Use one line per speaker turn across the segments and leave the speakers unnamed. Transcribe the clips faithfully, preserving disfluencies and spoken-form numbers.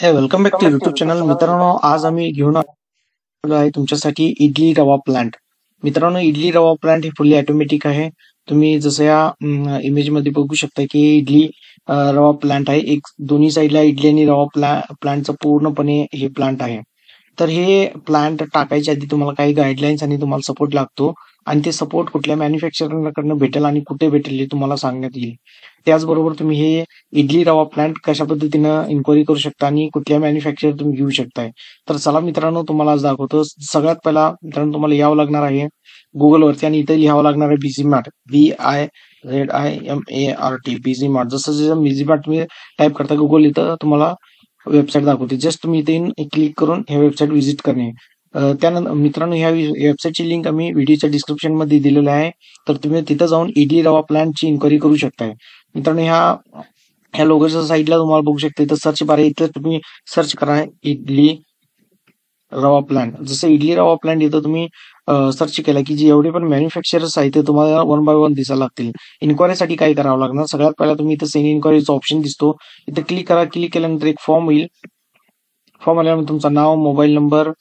हे welcome back to YouTube channel. मित्रांनो, आज आम्ही घेऊन आलो आहे तुमच्यासाठी इडली रवा प्लांट. मित्रांनो, इडली रवा प्लांट हे फुल्ली ऑटोमॅटिक आहे. तुम्ही जसं या इमेज मध्ये बघू शकता की इडली अ, रवा प्लांट आहे. एक दोन्ही साईडला इडली आणि रवा प्ला प्लांटचं पूर्णपणे हे प्लांट आहे. तर हे प्लांट टाकायच्या आधी तुम्हाला काही गाईडलाईन्स आणि तुम्हाला सपोर्ट लागतो आणि ते सपोर्ट कुठल्या मॅन्युफॅक्चररकडनं भेटेल आणि कुठे भेटेल हे तुम्हाला सांगण्यात येईल. त्याचबरोबर तुम्ही हे इडली रवा प्लांट कशा पद्धतीनं इन्क्वायरी करू शकता आणि कुठल्या मॅन्युफॅक्चर तुम्ही घेऊ शकताय. तर चला मित्रांनो, तुम्हाला आज दाखवतो. सगळ्यात पहिला मित्रांनो तुम्हाला यावं लागणार आहे गुगलवरती आणि इथे लिहावं लागणार आहे Bizi mart, B I Z I M A R T, Bizi mart. जसं जसं बीझी मार्ट तुम्ही टाईप करता गुगल, इथं तुम्हाला वेबसाईट दाखवते. जस्ट तुम्ही इथे क्लिक करून हे वेबसाईट व्हिजिट करणे. अ, त्यानंतर मित्रांनो, ह्या वेबसाईटची लिंक आम्ही व्हिडिओच्या डिस्क्रिप्शन मध्ये दिलेली आहे. तर तुम्ही तिथं जाऊन इडली रवा प्लांटची इन्क्वायरी करू शकताय. मित्रांनो, ह्या ह्या लोगोच्या साईडला तुम्हाला बघू शकता, इथं सर्च बार आहे. इथं तुम्ही सर्च करा इडली रवा प्लांट. जसं इडली रवा प्लांट इथं तुम्ही सर्च केला की जे एवढे पण मॅन्युफॅक्चरर्स आहेत ते तुम्हाला वन बाय वन दिसायला लागतील. इन्क्वायरीसाठी काय करावं लागणार, सगळ्यात पहिला तुम्ही इथं सेंड इन्क्वायरीचा ऑप्शन दिसतो, इथं क्लिक करा. क्लिक केल्यानंतर एक फॉर्म येईल. फॉर्म आल्यानंतर तुमचं नाव, मोबाईल नंबर,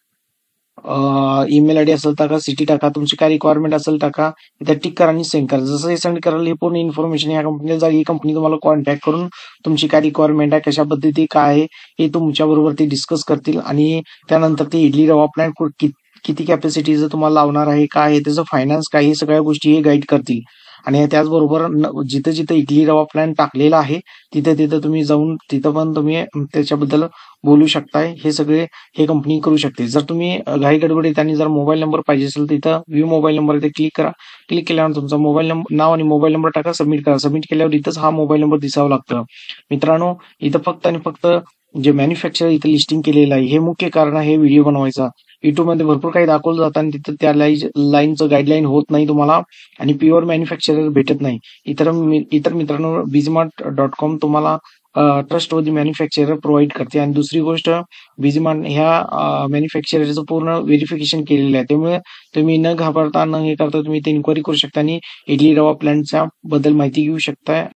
ईमेल आयडी असेल टाका, सिटी टाका, तुमची काय रिक्वायरमेंट असेल टाका, इथं टिक करा आणि सेंड करा. जसं हे सेंड कराल ही पूर्ण इन्फॉर्मेशन या कंपनीला जाईल. ही कंपनी तुम्हाला कॉन्टॅक्ट करून तुमची काय रिक्वायरमेंट आहे, कशा पद्धती काय आहे हे तुमच्या बरोबर ते डिस्कस करतील आणि त्यानंतर ते इडली रवा प्लांट किती कॅपॅसिटीचं तुम्हाला लावणार आहे, काय आहे त्याचं फायनान्स, काय हे सगळ्या गोष्टी हे गाईड करतील. आणि त्याचबरोबर जिथं जिथं इडली रवा प्लांट टाकलेला आहे तिथं तिथं तुम्ही जाऊन तिथं पण तुम्ही त्याच्याबद्दल बोलू शकताय. हे सगळे हे कंपनी करू शकते. जर तुम्ही घाई गडबडीत आणि जर मोबाईल नंबर पाहिजे असेल तर इथं व्ह्यू मोबाईल नंबर इथे क्लिक करा. क्लिक केल्यानंतर तुमचा मोबाईल नंबर, नाव आणि मोबाईल नंबर टाका, सबमिट करा. सबमिट केल्यावर इथंच हा मोबाईल नंबर दिसावं लागतं. मित्रांनो, इथं फक्त आणि फक्त जे मॅन्युफॅक्चर इथं लिस्टिंग केलेलं आहे हे मुख्य कारण आहे व्हिडिओ बनवायचा. युट्यूब मध्ये भरपूर काही दाखवलं जातं आणि तिथं त्या लाईनचं गाईडलाईन होत नाही तुम्हाला आणि प्युअर मॅन्युफॅक्चरर भेटत नाही. इतर इतर मित्रांनो, बीजमार्ट डॉट कॉम तुम्हाला ट्रस्ट वधी मॅन्युफॅक्चरर प्रोव्हाइड करते. आणि दुसरी गोष्ट, बीजमार्ट ह्या मॅन्युफॅक्चररचं पूर्ण व्हेरिफिकेशन केलेलं आहे. त्यामुळे तुम्ही न घाबरता न हे करता तुम्ही ते इन्क्वायरी करू शकता आणि इडली रवा प्लांटच्या बद्दल माहिती घेऊ शकता.